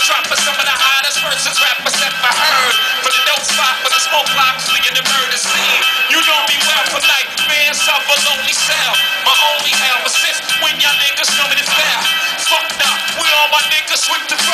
dropping some of the hottest verses rappers ever heard. From the dope spot with the smoke blocks, fleeing the murder scene. You know me well from nightmares of a lonely cell. My only hell was since when y'all niggas know me to fail. Fucked up, we all my niggas with the